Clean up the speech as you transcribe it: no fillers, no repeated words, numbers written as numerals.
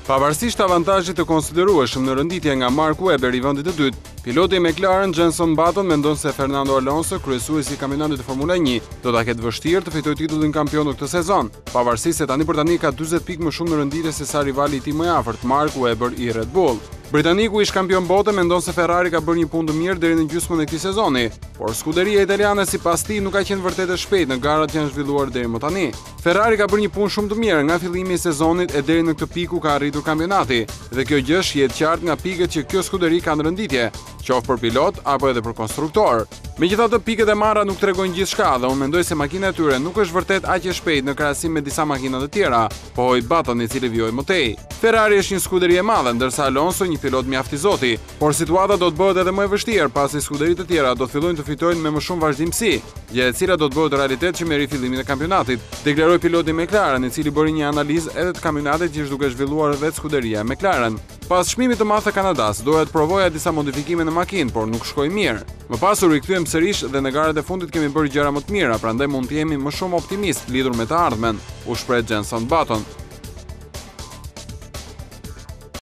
Pavarësisht avantazhit të konsiderueshëm në rënditje nga Mark Webber i vendit të dytë, piloti i McLaren Jenson Button mendon se Fernando Alonso, kryesuesi i kampionatit të Formula 1, do ta ketë vështirë të fitojë titullin kampion këtë sezon, pavarësisht se tani për tani ka 40 pikë më shumë në rënditje se sa rivali i tij më i afërt, Mark Webber i Red Bull. Britaniku ish kampion bote mendon se Ferrari ka bërë një punë të mirë deri në gjysmën e këtij sezoni, por skuderia italiane sipas tij nuk ka qenë vërtet e shpejtë në garat që janë zhvilluar deri më tani. Ferrari ka bërë një punë shumë të mirë nga fillimi i sezonit e deri në këtë pikë ku ka arritur kampionati, dhe kjo gjë shihet qartë nga pikët që kjo skuderi ka në rënditje, qoftë për pilot apo edhe për konstruktor. Megjithatë, pikët e marra nuk tregojnë gjithçka dhe unë mendoj se makina e tyre nuk është vërtet aq e shpejtë në krahasim me disa makina të tjera, pohoi Button, i cili vjoi më tej. Ferrari është një skuderi e madhe, ndërsa Alonso një pilot mjaft i zoti, por situata do të bëhet edhe më e vështirë pasi skuderitë të tjera do të fillojnë të fitojnë me më shumë vazhdimsi, gjë e cila do të bëhet realitet që meri fillimin e kampionatit, deklaroi piloti i McLaren, i cili bëri një analizë edhe të kampionatit që është duke zhvilluar vetë skuderia e McLaren. Pas çmimit të madh të Kanadas, doja të provoja disa modifikime në makinë, por nuk shkoi mirë. Më pas u rikthyem sërish dhe në garat e fundit kemi bërë gjëra më të mira, prandaj mund të jemi më shumë optimist lidhur me të ardhmen, u shpreh Jenson Button.